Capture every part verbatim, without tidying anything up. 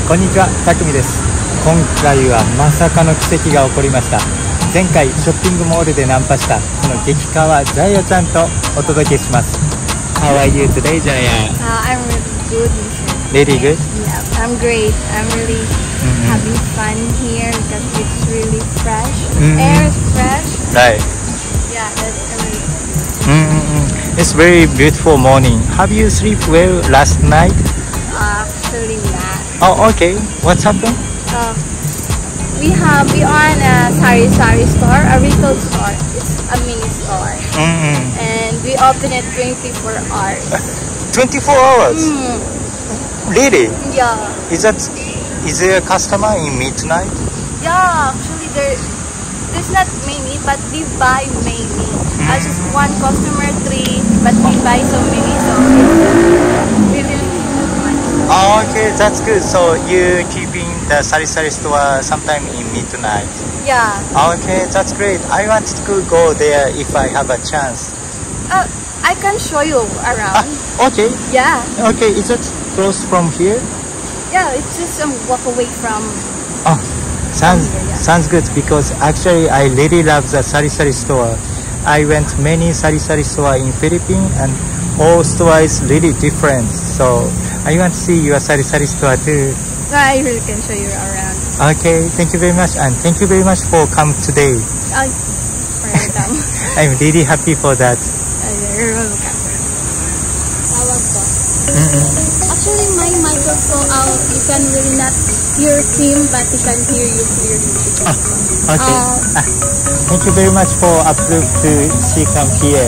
こんにちは、たくみです。今回はまさかの奇跡が起こりました。前回ショッピングモールでナンパしたこの激カワジャヤちゃんとお届けします。 How are you today, Jaya? Uh, I'm really good, Mister Really good? Yeah, I'm great. I'm really mm-hmm. having fun here because it's really fresh. Mm-hmm. Air is fresh. Right. Yeah, that's really good. Mm-hmm. It's very beautiful morning. Have you slept well last night? Uh, actually not. Oh, okay. What's happened? Uh, we have we are in a sari sari store, a retail store. It's a mini store, Mm-hmm. and we open it twenty-four hours. twenty-four hours? Mm. Really? Yeah. Is that is there a customer in midnight? Yeah, actually there there's not many, but we buy many. Mm. Uh, just one customer, three, but we buy so many, so it's really much. Oh, okay, that's good. So you keeping the sari sari store sometime in midnight? Yeah. Okay, that's great. I want to go there if I have a chance. Uh, I can show you around. Ah, okay. Yeah. Okay, is it close from here? Yeah, it's just a walk away from. Oh, sounds from here, yeah. sounds good because actually I really love the sari sari store. I went many sari sari store in Philippines and all store is really different. So I want to see your sari sari store too. So I really can show you around. Okay, thank you very much and thank you very much for come today. Uh, welcome. I'm really happy for that. Uh, you're welcome. Tawag ko. Mm-mm. Actually, my microphone out, you can really not hear him, but he can hear you clearly. Ah, okay. Uh, Ah, thank you very much for approve to she come here.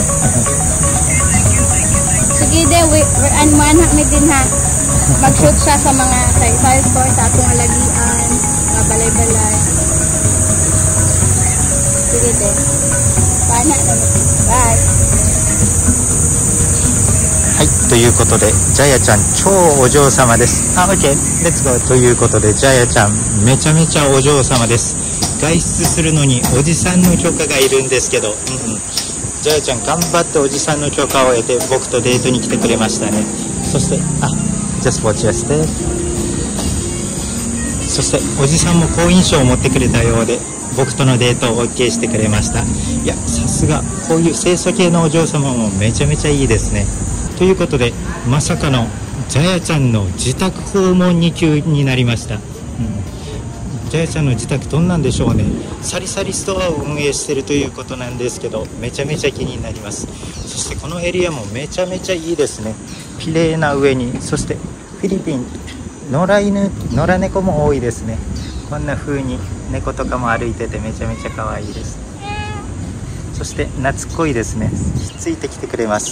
Sige de, we, we, ano mo anak may din ha. Mag-shoot siya sa mga sari-sari store, sa atong alagian, mga balay-balay. Sige de. Paana na. Bye. はい、ということでジャヤちゃん超お嬢様です。あ、OK、レッツゴー。ということでジャヤちゃんめちゃめちゃお嬢様です。外出するのにおじさんの許可がいるんですけど、うんうん、ジャヤちゃん頑張っておじさんの許可を得て僕とデートに来てくれましたね。そしてあ、just watch us there。そしておじさんも好印象を持ってくれたようで僕とのデートを OK してくれました。いや、さすがこういう清楚系のお嬢様もめちゃめちゃいいですね。ということでまさかのジャヤちゃんの自宅訪問に急になりました。うん、ジャヤちゃんの自宅どんなんでしょうね。サリサリストアを運営しているということなんですけどめちゃめちゃ気になります。そしてこのエリアもめちゃめちゃいいですね。綺麗な上に、そしてフィリピン野良犬野良猫も多いですね。こんな風に猫とかも歩いててめちゃめちゃ可愛いです。そして懐っこいですね。ひっついてきてくれます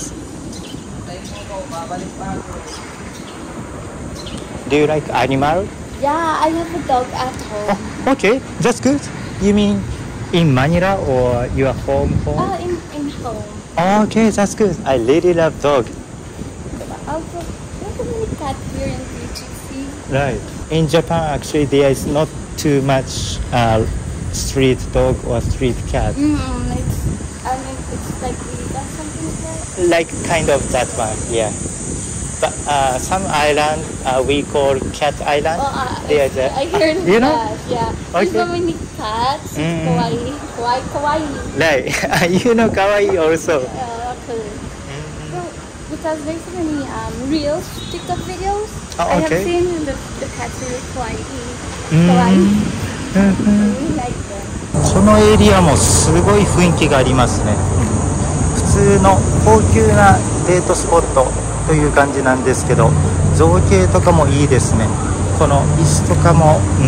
。Do you like animal? Yeah, I have a dog at home. Oh, okay, that's good. You mean in Manila or your home home? Oh, in, in home. Oh, okay, that's good. I really love dog. Also, there's a many cat here in T G C. Right. In Japan, actually, there is not too much uh, street dog or street cat. Mm, it's, I mean, it's like we got something like that. Like kind of that one, yeah. But uh, some island uh, we call cat island. Oh, uh, There's a, I heard you know? that, yeah. There's Okay. so many cats. Mm. Kawaii. Kawaii, kawaii. Right. You know kawaii also. Uh, okay. So, because there's so many um, reels, TikTok videos. Oh, I okay. have seen the, the cats really kawaii. Mm. Kawaii. I Mhm. really like them. このエリアもすごい雰囲気がありますね。普通の高級なデートスポットという感じなんですけど造形とかもいいですね。この椅子とかも、うん、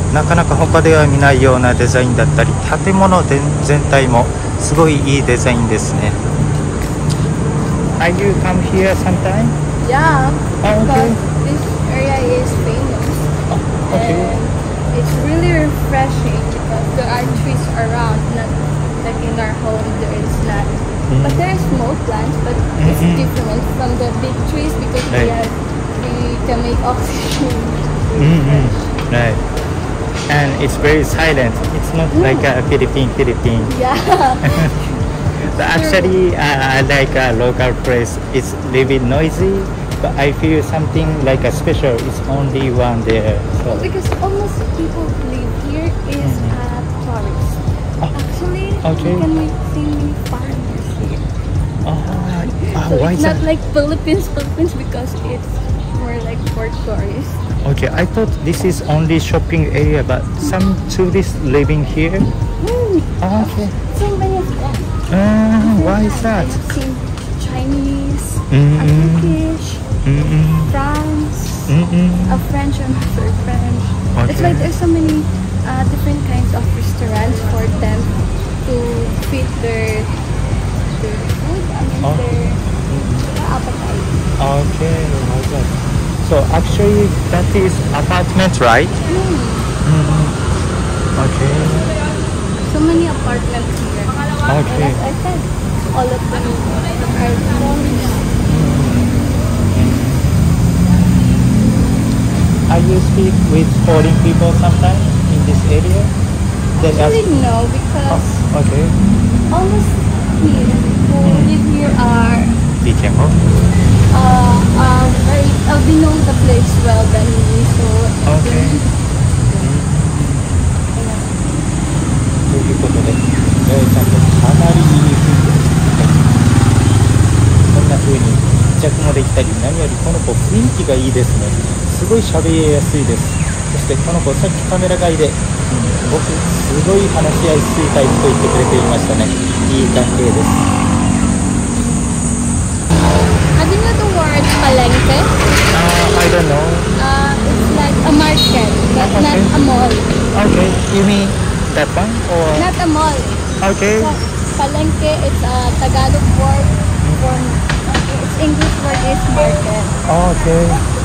なかなか他では見ないようなデザインだったり建物全体もすごいいいデザインですね。Are you come here sometime? Yeah, Oh, okay. because this area is famous. Oh, okay. And it's really refreshing because there are trees around, not like in our home there is not. Mm. But there are small plants, but it's Mhm. different from the big trees because we, Right. have, we can make oxygen. Mm-hmm. Right. And it's very silent. It's not Mm. like a Philippine Philippine. Yeah. But actually, uh, I like a local place. It's a little bit noisy, but I feel something like a special. It's only one there. So. Because almost people who live here is uh, tourists. Oh, Actually, okay. you can like, see many foreigners here. Oh, oh, So why it's is not that? like Philippines, Philippines because it's more like for tourists. Okay, I thought this is only shopping area, but some tourists living here. Mm. Oh, okay. So many of them. Uh, why is that? I've seen Chinese, Mm-mm. a Turkish, Mm-mm. France, Mm-mm. a French and other French. It's Okay. like there's so many uh, different kinds of restaurants for them to feed their their food. I mean Oh. their, their appetite. Okay, like that. So actually, that is apartment, right? Mm. Mm-hmm. Okay. So many apartments here. Okay. And as I said, all of them are tourists. Are you speak with foreign people sometimes in this area? They ask- Actually, no, because Oh, okay. almost here who live here are Be careful. uh, uh, very, uh, they know the place well than me, so Okay. you know, ということで、ジャイちゃんとかなりいい雰囲気です。こんな風に着もできたり、何よりこの子雰囲気がいいですね。すごい喋りやすいです。そしてこの子さっきカメラ外で、うん、僕すごい話し合いすいタイプと言ってくれていましたね。いい関係です。 Have you know the word palengke? Uh, I don't know. Uh, it's like a market, but Okay. not a mall. Okay, you mean that one or? Not a mall. Okay. So, palengke, it's a Tagalog word for, okay, its English word is market. Okay.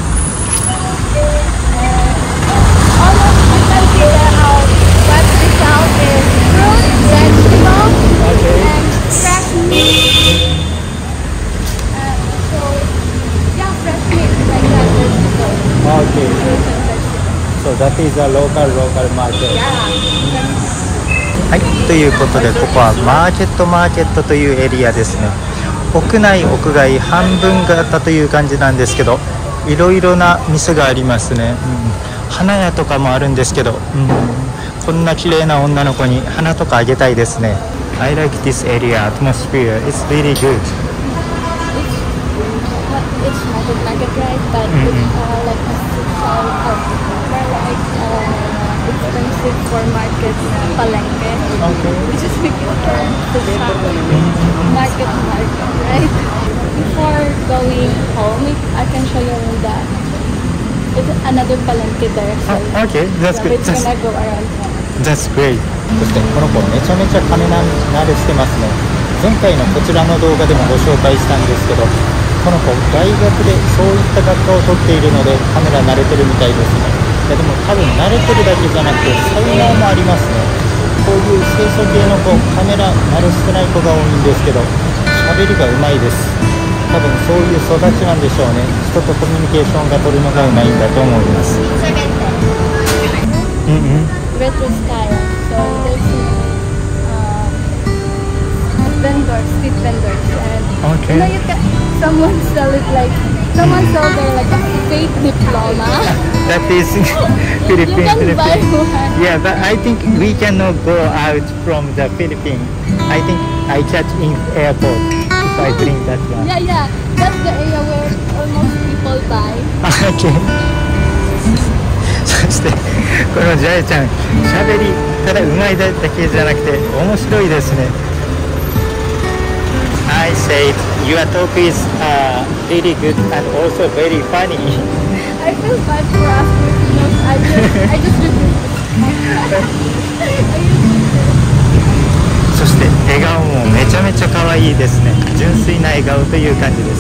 Almost you can figure out what we sell is fruit, vegetables, Okay. and fresh meat. Uh, so, yeah, fresh meat like that, vegetables. Okay. Fruits and vegetables. So that is a local local market. Yeah. はい、ということでここはマーケットマーケットというエリアですね。屋内屋外半分型という感じなんですけど、いろいろな店がありますね、うん、花屋とかもあるんですけど、うん、こんな綺麗な女の子に花とかあげたいですね。 I like this area atmosphere. It's really good. It's market market right, but Mhm. it's uh, like a social, uh, more like uh, expensive for market uh, palengke. Okay. Which is because for the shop, market market, right? Before going home, I can show you the it's another palengke direction. Oh, okay, that's So good. it's That's, gonna go around. that's great. そしてこの子めちゃめちゃカメラ慣れしてますね。前回のこちらの動画でもご紹介したんですけど、この子大学でそういった学科を取っているのでカメラ慣れてるみたいですね。いやでも多分慣れてるだけじゃなくて才能もありますね。こういう清楚系の子、カメラ慣れしてない子が多いんですけど、喋りがうまいです。多分そういう育ちなんでしょうね。人とコミュニケーションが取るのがうまいんだと思います。うんうん。 Retro style. So there's um, vendors, street vendors, and Okay. you know you can someone sell it like someone sell their like a fake diploma. That is You Philippine. can buy Philippine. one. Yeah, but I think we cannot go out from the Philippines. I think I catch in airport if I bring that one. Yeah, yeah. That's the area where almost people buy. Okay. そしてこのジャイちゃん喋りただうまいだけじゃなくて面白いですね。I said your talk is uh, really good and also very funny. I feel bad for us Filipinos. I just, I just repeat. そして笑顔もめちゃめちゃ可愛いですね。純粋な笑顔という感じです。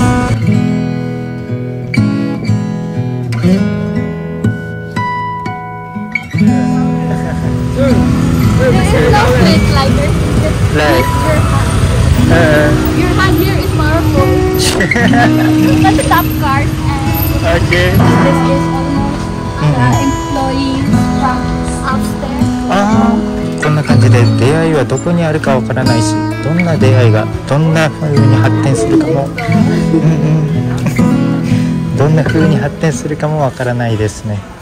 There is no place like this. Like, Your hand. uh, Your hand here is powerful. That's the top card, and okay. this is almost uh, employees from upstairs. ああ、こんな感じで出会いはどこにあるかわからないし、どんな出会いがどんな風に発展するかも。うんうん。 どんな風に発展するかもわからないですね。